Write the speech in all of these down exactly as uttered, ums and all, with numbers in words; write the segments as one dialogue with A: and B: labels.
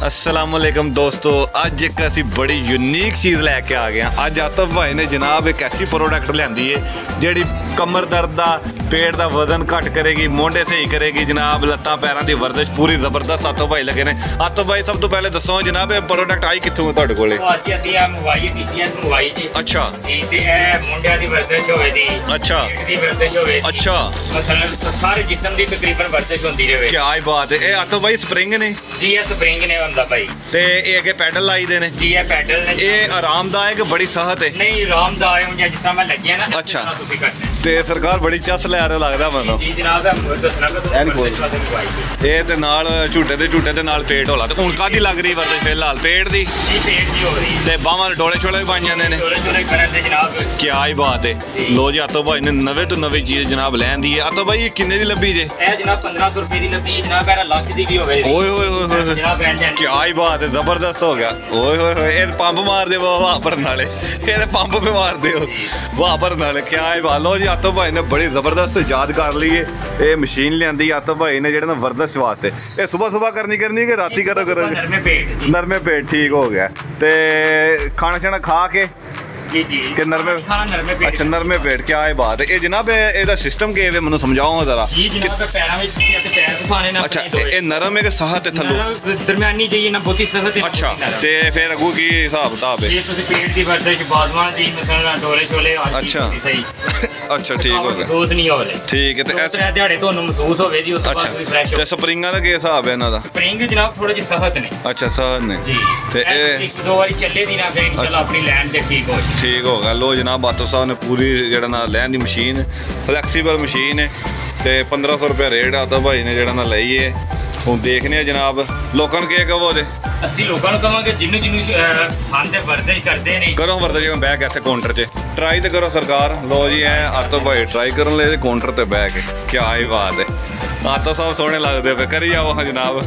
A: अस्सलामुअलैकुम दोस्तों, अज एक असी बड़ी यूनीक चीज़ लैके आ गए हैं। अज आतफ भाई ने जनाब एक ऐसी प्रोडक्ट लियांदी है जिहड़ी कमर दर्द का पेट का वजन घट करेगी, मोढे सही करेगी, जनाब लत्तां पैरां दी वर्जिश पूरी जबरदस्त आतफ भाई लगे ने। आतफ भाई सब तो पहले दसो जनाब ये प्रोडक्ट आई कित्थों तुहाडे कोले?
B: आज ਅਸੀਂ ਆ ਮੰਗਵਾਈ टीसीएस ਮੰਗਵਾਈ ਜੀ।
A: अच्छा
B: ਜੀ ਤੇ ਇਹ ਮੁੰਡਿਆਂ ਦੀ ਵਰਜਿਸ਼ ਹੋਵੇ ਦੀ,
A: अच्छा
B: ਪੇਟ ਦੀ ਵਰਜਿਸ਼ ਹੋਵੇ ਦੀ,
A: अच्छा
B: ਮਸਲਨ ਸਾਰੇ ਜਿਸਮ ਦੀ ਤਕਰੀਬਨ ਵਰਜਿਸ਼ ਹੁੰਦੀ ਰਹੇ।
A: क्या ही बात है। ये आतफ भाई स्प्रिंग ने
B: ਜੀ ਇਹ ਸਪਰਿੰਗ ਨੇ ਹੁੰਦਾ ਭਾਈ
A: ते ये अगे पैडल लाई दे ने।
B: ਜੀ ਇਹ ਪੈਡਲ ਨੇ।
A: ये आरामदायक बड़ी सेहत है।
B: ਨਹੀਂ ਆਰਾਮਦਾਇਕ ਹੁੰਦਾ ਜਿਸ ਤਰ੍ਹਾਂ ਮੈਂ ਲੱਗਿਆ ਨਾ
A: अच्छा।
B: ਤੁਸੀਂ ਕਰਨਾ
A: ते सरकार बड़ी चस लै रहे लगदा मैनू।
B: ਜੀ जनाब ਇਹ ਦੱਸਣਾ ਕਿ
A: ਐਨ ਕੋਲ।
B: ਤੁਸੀਂ ਵਰਜਿਸ਼ ਮੰਗਵਾਈ ਜੀ।
A: ਇਹ ਤੇ ਨਾਲ ਝੂਟੇ ਦੇ ਝੂਟੇ ਦੇ ਨਾਲ ਪੇਟ होला। ਤੇ ਹੁਣ ਕਾਦੀ ਲੱਗ ਰਹੀ ਵਰਜਿਸ਼ ਫਿਲਹਾਲ ਪੇਟ ਦੀ
B: ਜੀ ਪੇਟ ਦੀ ਹੋ ਰਹੀ
A: ਤੇ ਬਾਹਾਂ ਦੇ ਡੋਲੇ ਛੋਲੇ ਵੀ ਬਣ ਜਾਂਦੇ ਨੇ।
B: ਛੋਲੇ ਛੋਲੇ ਕਰਨ ਦੇ ਜਨਾਬ।
A: क्या ही बात है। लो जी आतो भाई ने नवे तो नवी चीज जनाब लैन दी है। आतो भाई ये किन्ने दी लब्भी जे?
B: ਇਹ ਜਨਾਬ पंद्रह सौ रुपए ਦੀ ਲੱਭੀ ਜਨਾਬ, ਇਹ ਲੱਖ ਦੀ ਵੀ ਹੋਵੇ।
A: ओए ओए ओए ओए
B: जनाब एंड एंड
A: क्या ही बात है, जबरदस्त हो गया। ओए ओए ओए ये पंप मार दे वाह भरन वाले, ये पंप पे मार दे वाह भरन वाले। क्या ही बात। लो जी आतो भाई ने बड़ी जबरदस्त इजाद कर ली है। ये मशीन लियांदी आतो भाई ने जेहड़ा ना वर्जिश वास्ते। ये सुबह सुबह करनी करनी कि राती करो करो?
B: नरमे पेट
A: नरमे पेट ठीक हो गया। ते खाना शाना खा के
B: जी जी
A: कि नरमे
B: हाँ नरमे पेट।
A: अच्छा नरमे पेट। क्या है बात है। ये जनाब ਇਹਦਾ ਸਿਸਟਮ ਕੀ ਹੈ ਮੈਨੂੰ ਸਮਝਾਓ ਜ਼ਰਾ।
B: ਜੀ ਜਨਾਬ ਪੈਰਾਂ ਵਿੱਚ ਤੇ ਪੈਰ ਦਿਖਾਣੇ ਨਾ।
A: ਅੱਛਾ ਇਹ ਨਰਮ ਹੈ ਕਿ ਸਖਤ ਹੈ ਥੱਲੋਂ?
B: ਦਰਮਿਆਨੀ ਜਿਹੀ ਨਾ ਬਹੁਤੀ ਸਖਤ ਹੈ।
A: ਅੱਛਾ ਤੇ ਫਿਰ ਅਗੂ ਕੀ ਹਿਸਾਬ ਕਿਤਾਬ ਹੈ?
B: ਇਹ ਤੁਸੀਂ ਪੇਟ ਦੀ ਵਰਜਿਸ਼ ਬਾਜ਼ੂਆਂ ਦੀ ਮਸਲਨ ਡੋਲੇ ਛੋਲੇ ਆ ਜੀ ਸਹੀ।
A: ਅੱਛਾ ਠੀਕ ਹੋ ਗਿਆ।
B: ਮਹਿਸੂਸ ਨਹੀਂ ਹੋ ਰਿਹਾ।
A: ਠੀਕ ਹੈ ਤੇ
B: ਇਸ ਤਰ੍ਹਾਂ ਦਿਹਾੜੇ ਤੁਹਾਨੂੰ ਮਹਿਸੂਸ ਹੋਵੇ ਜੀ ਉਸ ਤੋਂ ਬਾਅਦ ਤੁਸੀਂ ਫਰੈਸ਼ ਹੋ।
A: ਤੇ ਸਪਰਿੰਗਾਂ ਦਾ ਕੀ ਹਿਸਾਬ ਹੈ ਇਹਨਾਂ ਦਾ?
B: ਸਪਰਿੰਗ ਜਨਾਬ ਥੋੜੇ ਜਿਹੇ ਸਖਤ ਨੇ।
A: ਅੱਛਾ ਸਖਤ ਨੇ
B: ਜੀ
A: ਤੇ ਇਹ
B: ਇੱਕ ਦੋ ਵਾਰੀ ਚੱਲੇ ਦੀ ਨਾ ਫਿਰ ਇਨਸ਼ਾਅੱਲਾ ਆਪਣੀ ਲੈਂਡ ਤੇ ਠੀਕ ਹੋ ਜਾਏ।
A: ਠੀਕ ਹੋ ਗਿਆ। ਲੋ ਜਨਾਬ ਆਤੋ ਸਾਹਿਬ ਨੇ ਪੂਰੀ ਜਿਹੜਾ ਨਾ ਲੈਣ ਦੀ ਮਸ਼ੀਨ ਫਲੈਕਸੀਬਲ ਮਸ਼ੀਨ ਹੈ ਤੇ पंद्रह सौ रुपये रेट ਆਤੋ ਭਾਈ ਨੇ ਜਿਹੜਾ ਨਾ ਲਈ ਹੈ। ਹੁਣ ਦੇਖਨੇ ਆ ਜਨਾਬ ਲੋਕਾਂ ਨੂੰ ਕੀ ਕਹੋ ਉਹਦੇ?
B: ਅਸੀਂ ਲੋਕਾਂ ਨੂੰ ਕਹਾਂਗੇ ਜਿਹਨੂੰ ਜਿਹਨੂੰ ਪਸੰਦ ਹੈ ਵਰਜਿਸ਼ ਕਰਦੇ ਨੇ
A: ਕਰੋ ਵਰਜਿਸ਼ ਜਿਵੇਂ ਬਹਿ ਕੇ ਇੱਥੇ ਕਾਊਂਟਰ 'ਚ ਟਰਾਈ ਤੇ ਕਰੋ ਸਰਕਾਰ। ਲੋ ਜੀ ਐ ਆਤੋ ਭਾਈ ਟਰਾਈ ਕਰਨ ਲਈ ਕਾਊਂਟਰ ਤੇ ਬਹਿ ਕੇ। ਕੀ ਹੀ ਬਾਤ ਹੈ। ਆਤੋ ਸਾਹਿਬ ਸੋਹਣੇ ਲੱਗਦੇ ਪਏ। ਕਰੀ ਜਾਓ ਹਾਂ ਜਨਾਬ।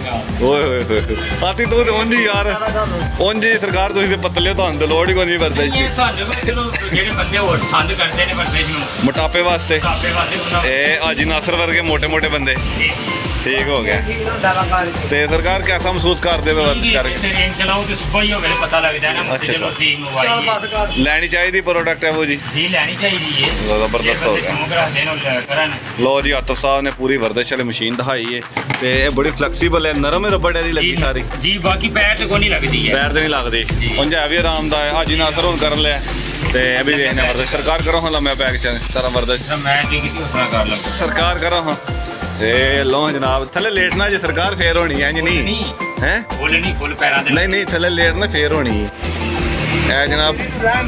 A: ਓਏ ਹੋਏ ਹੋਏ ਆਤੀ ਤੂੰ ਤੇ ਉਂਝ ਹੀ ਯਾਰ ਉਂਝ ਹੀ ਸਰਕਾਰ ਤੁਸੀਂ ਤੇ ਪਤਲੇ ਤੁਹਾਨੂੰ ਤੇ ਲੋੜ ਹੀ ਕੋਈ ਨਹੀਂ ਵਰਜਿਸ਼ ਦੀ।
B: ਸਾਨੂੰ ਚਲੋ ਜਿਹੜੇ ਬੰਦੇ ਹੋਰ ਪਸੰਦ ਕਰਦੇ ਨੇ ਵਰਜਿਸ਼ ਨੂੰ
A: ਮੋਟਾਪੇ ਵਾਸਤੇ
B: ਕਾਪੇ ਵਾਸਤੇ ਉਹਨਾਂ
A: ਇਹ ਅਜੀ ਨਾਸਰ ਵਰਗੇ ਮੋਟੇ ਮੋਟੇ ਬੰਦੇ ठीक हो गया। ਤੇ ਸਰਕਾਰ ਕਿਹਦਾ ਮਹਿਸੂਸ ਕਰਦੇ ਵੇ ਵਰਜਿਸ਼ ਕਰਕੇ?
B: ਟ੍ਰੇਨ ਚਲਾਓ ਤੇ ਸੁਬਹ ਹੀ ਹੋਵੇ ਪਤਾ ਲੱਗਦਾ ਨਾ
A: ਅੱਛਾ,
B: ਚਲੋ ਸੀ ਮੋਬਾਈਲ
A: ਲੈਣੀ ਚਾਹੀਦੀ ਪ੍ਰੋਡਕਟ ਹੈ ਉਹ ਜੀ।
B: ਜੀ ਲੈਣੀ ਚਾਹੀਦੀ ਹੈ।
A: ਜ਼ਬਰਦਸਤ ਹੋ ਗਿਆ।
B: ਸ਼ੌਂਕ ਰੱਖਦੇ ਨੇ ਕਰਨ।
A: ਲੋ ਜੀ ਆਤਫ ਸਾਹਿਬ ਨੇ ਪੂਰੀ ਵਰਜਿਸ਼ ਵਾਲੀ ਮਸ਼ੀਨ ਦਿਖਾਈ ਹੈ ਤੇ ਇਹ ਬੜੀ ਫਲੈਕਸੀਬਲ ਹੈ, ਨਰਮ ਰਬੜ ਦੀ ਲੱਗੀ ਸਾਰੀ।
B: ਜੀ ਬਾਕੀ ਪੈਰ ਤੇ ਕੋਈ ਨਹੀਂ ਲੱਗਦੀ ਹੈ।
A: ਪੈਰ ਤੇ ਨਹੀਂ ਲੱਗਦੀ। ਉਂਝ ਹੈ ਵੀ ਆਰਾਮਦਾਇਕ। ਹਾਜੀ ਨਾਸਰ ਹੁਣ ਕਰਨ ਲਿਆ ਤੇ ਇਹ ਵੀ ਵੇਖਣਾ ਵਰਜਿਸ਼ ਸਰਕਾਰ ਕਰੋ ਹਾਂ ਲੰਮੇ ਪੈਕ ਚ ਸਾਰਾ ਵਰਜਿਸ਼
B: ਮੈਂ ਕੀ ਕੀਤੀ ਉਸ ਤਰ੍ਹਾਂ ਕਰ ਲਾਂ
A: ਸਰਕਾਰ ਕਰੋ ਹਾਂ। ਇਹ ਲੋ ਜਨਾਬ ਥੱਲੇ ਲੇਟਣਾ ਜੇ ਸਰਕਾਰ ਫੇਰ ਹੋਣੀ ਹੈ ਇੰਜ ਨਹੀਂ ਹੈ।
B: ਫੁੱਲ ਨਹੀਂ ਫੁੱਲ ਪੈਰਾਂ ਦੇ
A: ਨਹੀਂ ਨਹੀਂ ਥੱਲੇ ਲੇਟਣਾ ਫੇਰ ਹੋਣੀ ਹੈ। ਇਹ ਜਨਾਬ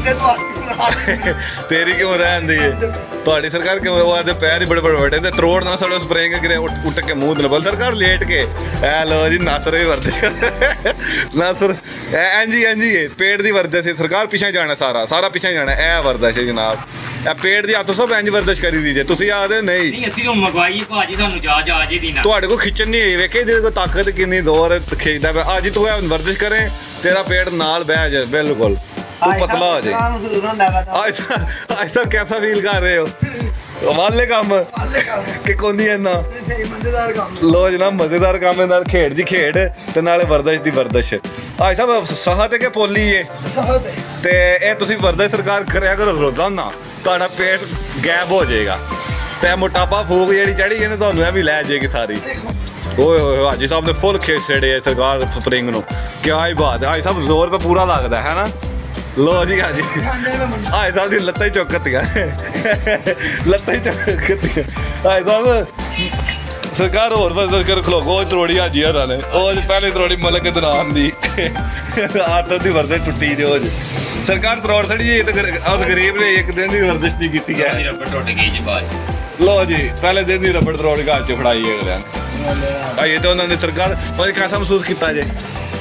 A: ਤੇਰੀ ਕਿਉਂ ਰਹਿੰਦੀ ਹੈ? ਤੁਹਾਡੀ ਸਰਕਾਰ ਕਿਉਂ? ਉਹ ਆਦੇ ਪੈਰ ਹੀ ਬੜੇ ਬੜੇ ਵੱਡੇ ਤੇ ਤਰੋੜ ਨਾ ਸੜੋ ਸਪਰੇਂਗ ਕਰੇ ਉੱਟ ਕੇ ਮੂੰਹ ਨਾਲ ਬਲ ਸਰਕਾਰ ਲੇਟ ਕੇ। ਐ ਲੋ ਜੀ ਨਾਸਰ ਵੀ ਵਰਦੇ ਨਾਸਰ ਐਂਜੀ ਐਂਜੀ ਪੇਟ ਦੀ ਵਰਦੇ ਸੀ ਸਰਕਾਰ ਪਿੱਛੇ ਜਾਣਾ ਸਾਰਾ ਸਾਰਾ ਪਿੱਛੇ ਜਾਣਾ। ਇਹ ਵਰਦਾ ਸੀ ਜਨਾਬ ਇਹ ਪੇਟ ਦੀ ਹੱਥ ਸਭ ਇੰਜ ਵਰਦਿਸ਼ ਕਰੀ ਦੀ ਜੇ ਤੁਸੀਂ ਆਦੇ ਨਹੀਂ
B: ਨਹੀਂ ਅਸੀਂ ਉਹ ਮੰਗਵਾਈ ਭਾਜੀ ਸਾਨੂੰ ਜਾ ਜਾ ਜੇ ਦੀ ਨਾ
A: ਤੁਹਾਡੇ ਕੋਲ ਖਿੱਚਣ ਨਹੀਂ ਵੇਖੇ ਜਿਹਦੇ ਕੋਲ ਤਾਕਤ ਕਿੰਨੀ ਜ਼ੋਰ ਖਿੱਚਦਾ ਪਿਆ। ਅੱਜ ਤੂੰ ਇਹ ਵਰਦਿਸ਼ ਕਰੇ ਤੇਰਾ ਪੇਟ ਨਾਲ ਬਹਿ ਜਾ ਬਿਲਕੁਲ ਤੂੰ ਪਤਲਾ ਹੋ ਜਾਏ। ऐसा कैसा फील कर रहे हो? वाले काम कि कोनी इन्ना लो जनाब मजेदार काम है। नाल खेड दी खेड ते नाले वर्जिश दी वर्जिश। आज साहब सखत है कि पोली है ते ए तुसी वर्जिश सरकार करया करो रोजाना तुहाडा पेट गैप हो जाएगा ते मोटापा फूक जेहड़ी चढ़ी है ना तुहानू ए भी लै जाएगी सारी। ओए होए हाजी साहब ने फुल खेस छड़े है सरकार स्प्रिंग नू। क्या ही बात है। हाजी साहब जोर पे पूरा लगदा है ना। लो जी हाँ जी हाय साहब दी लत्तां ही चौकतियां लत्तां ही चौकतियां। हाय साहब सरकार होर वर्जिश कर खलो गो त्रोड़ी हाजी हरा ने ओज पहले त्रोड़ी मलक दनान दी आदत दी वर्जिश टुट्टी जो सरकार त्रोड़ छड़ी ये तो गरीब ने एक दिन दी वर्जिश नहीं कीती है।
B: रबड़ टुट गई जी बात।
A: लो जी पहले दिन दी रबड़ त्रोड़ के हाथ च फड़ाई है अगलियां। ये तो उन्होंने सरकार ओज कैसा महसूस किया जे?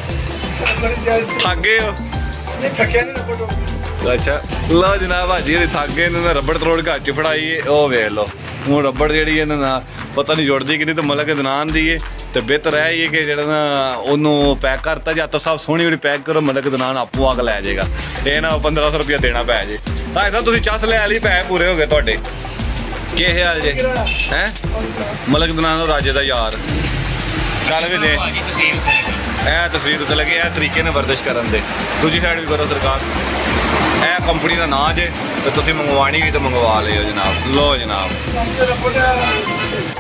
A: थक गए हो? अच्छा लो जनाब हाजी थक गए इन्होंने रबड़ त्रोड़ के हाथ च फड़ाई है। वो वेख लो हूँ रबड़ जी ना पता नहीं जुड़ती कि नहीं तो मलक दनान दी है तो बेहतर है ही कि जो ना उन्होंने पैक करता जे आतो साहब सोहनी वाली पैक करो मलक दनान आपू आग लै जाएगा। ये ना पंद्रह सौ रुपया देना पै जे। हाँ साहब तुम चस लै ली पैसे पूरे हो गए थोड़े के हाल जे हैं? मलक दनान राजे का यार ਚੱਲ ਵੀ ਦੇ
B: ਭਾਜੀ ਤਸਵੀਰ ਉੱਤੇ ਲੱਗੀ।
A: ਇਹ ਤਸਵੀਰ ਉੱਤੇ ਲੱਗੀ, ਇਹ ਤਰੀਕੇ ਨੇ ਵਰਜਿਸ਼ ਕਰਨ ਦੇ। ਦੂਜੀ ਸਾਈਡ ਵੀ ਕਰੋ ਸਰਕਾਰ। ਇਹ ਕੰਪਨੀ ਦਾ ਨਾਂ ਜੇ ਤੇ ਤੁਸੀਂ ਮੰਗਵਾਣੀ ਹੋਈ ਤਾਂ ਮੰਗਵਾ ਲਿਓ ਜਨਾਬ। ਲਓ ਜਨਾਬ।